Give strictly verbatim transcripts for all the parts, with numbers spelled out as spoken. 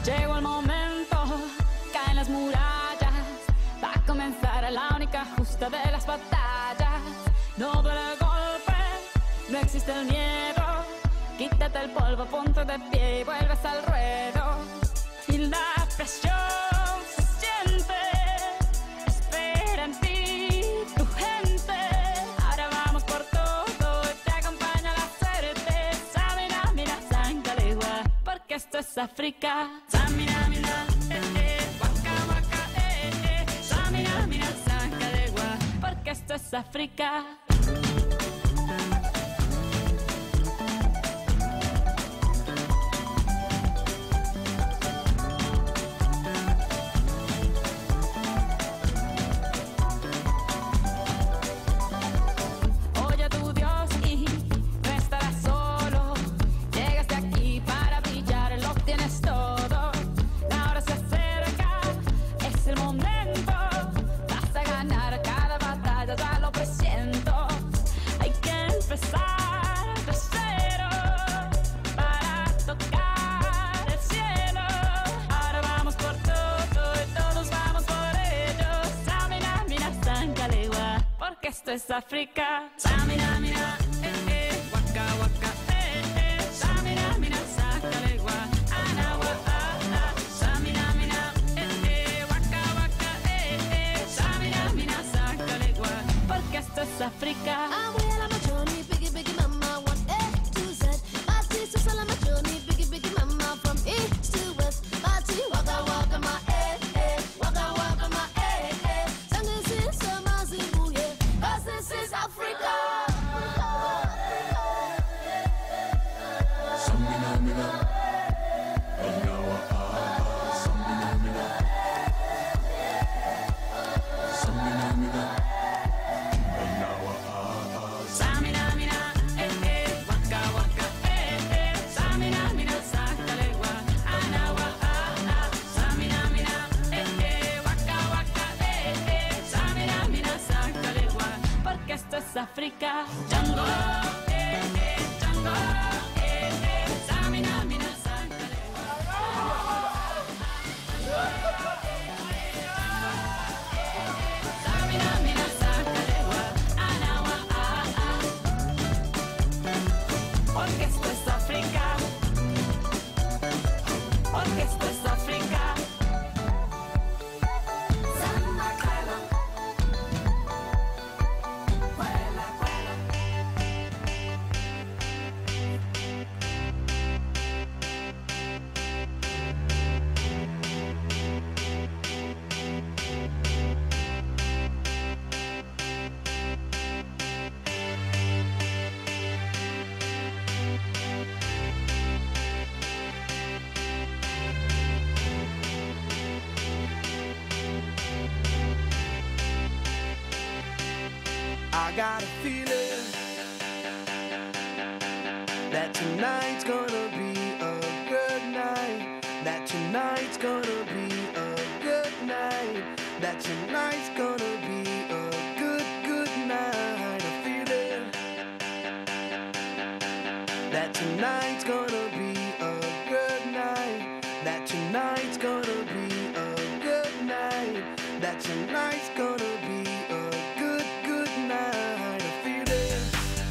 Llegó el momento, caen las murallas, va a comenzar la única justa de las batallas. No duele el golpe, no existe el miedo. Quítate el polvo, ponte de pie y vuelves al ruedo. Y la presión se siente, espera en ti tu gente. Ahora vamos por todo y te acompaña la suerte. Samina, mina, sangalegua, porque esto es África. Samina, mina, eh, eh, waka, waka, eh, eh. Samina, mina, sangalegua, porque esto es África. Esto es África. Samina, mina, eh, eh, waka, waka, eh, eh. Samina, mina, sangalegua, anawa, ah, ah. Samina, mina, eh, eh, waka, waka, eh, eh. Samina, mina, sangalegua, porque esto es África. I'm well on my journey, biggie, biggie, mama, one A to Z. My sister's all on my journey, biggie, biggie, mama, from east to west. My tea, waka, waka, my eh, eh, waka, waka, my eh, eh. Sangin' sin sama zibuye. This is Africa. Samina, mina, anawa, ah, samina, mina, samina, mina, anawa, ah, Samina, mina, eh, eh, waka, waka, eh, eh. Samina, mina, sangalegua, anawa, ah, ah. Samina, mina, eh, eh, waka, waka, eh, eh. Samina, mina, sangalegua, porque esto es África. Django, eh, eh, Django, eh, eh. Samina, mina, sangalegua. Samina, mina, sangalegua, anawa, ah, ah. Porque esto es África. Porque esto es África. I got a feeling that tonight's gonna be a good night. That tonight's gonna be a good night. That tonight's gonna be a good, good night. A feeling that tonight's gonna be a good night. That tonight's gonna be a good night. That tonight's gonna be a good, good night. A feeling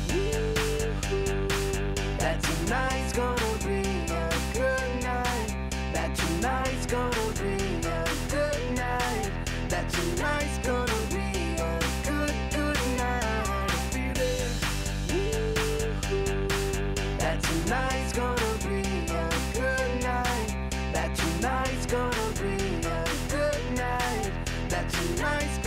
that tonight's gonna be a good night. That tonight's gonna be a good night. That tonight's gonna be a good, good night. A feeling that tonight's gonna be a good night. That tonight's gonna be a good night. That tonight's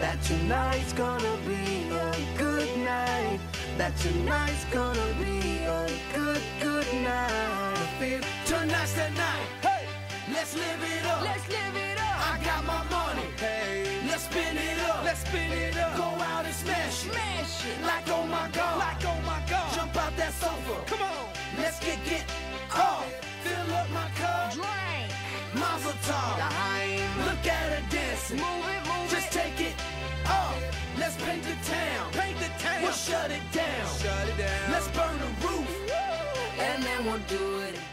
that tonight's gonna be a good night. That tonight's gonna be a good, good night. Feel tonight's the night. Hey, let's live it up. Let's live it up. I got my money. Hey, Let's spin it up. let's spin it up. Go out and smash it. Smash it. Like oh my God. Like oh my God. Jump out that sofa. Come on. Let's get get off. Fill up my cup. Drink. Mazel tov. Daheim. Look at her dancing. Move it, move Just it. take it off. Let's paint the town. Paint the town. We'll shut it down. Shut it down. Let's burn the roof. And then we'll do it